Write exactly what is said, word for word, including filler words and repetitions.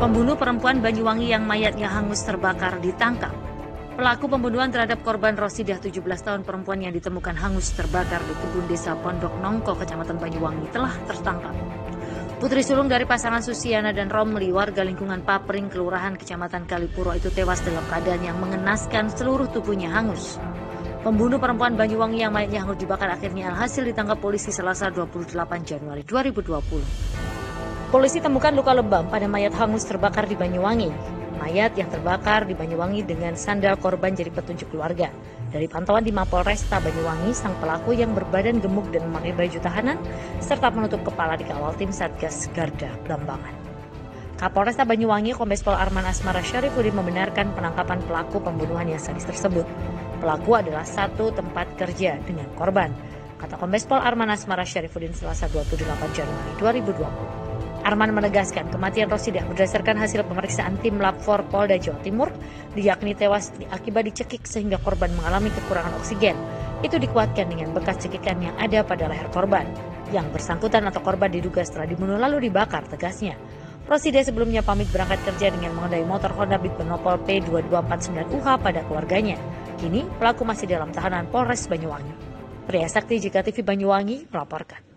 Pembunuh perempuan Banyuwangi yang mayatnya hangus terbakar ditangkap. Pelaku pembunuhan terhadap korban Rosidah tujuh belas tahun perempuan yang ditemukan hangus terbakar di kebun desa Pondok Nongko, Kecamatan Banyuwangi telah tertangkap. Putri sulung dari pasangan Susiana dan Romli, warga lingkungan Papring, Kelurahan Kecamatan Kalipuro itu tewas dalam keadaan yang mengenaskan, seluruh tubuhnya hangus. Pembunuh perempuan Banyuwangi yang mayatnya hangus dibakar akhirnya alhasil ditangkap polisi Selasa dua puluh delapan Januari dua ribu dua puluh. Polisi temukan luka lebam pada mayat hangus terbakar di Banyuwangi. Mayat yang terbakar di Banyuwangi dengan sandal korban jadi petunjuk keluarga. Dari pantauan di Mapolresta Banyuwangi, sang pelaku yang berbadan gemuk dan memakai baju tahanan serta menutup kepala dikawal tim Satgas Garda Blambangan. Kapolresta Banyuwangi Kombes Pol Arman Asmara Syarifuddin membenarkan penangkapan pelaku pembunuhan yang sadis tersebut. Pelaku adalah satu tempat kerja dengan korban, kata Kombes Pol Arman Asmara Syarifuddin Selasa dua puluh delapan Januari dua ribu dua puluh. Arman menegaskan kematian Rosidah berdasarkan hasil pemeriksaan tim Lab empat Polda Jawa Timur, diyakni tewas akibat dicekik sehingga korban mengalami kekurangan oksigen. Itu dikuatkan dengan bekas cekikan yang ada pada leher korban. Yang bersangkutan atau korban diduga setelah dibunuh lalu dibakar, tegasnya. Rosidah sebelumnya pamit berangkat kerja dengan mengendarai motor Honda Beat Penopol P dua dua empat sembilan U H pada keluarganya. Kini pelaku masih dalam tahanan Polres Banyuwangi. Pria Sakti J K T V Banyuwangi melaporkan.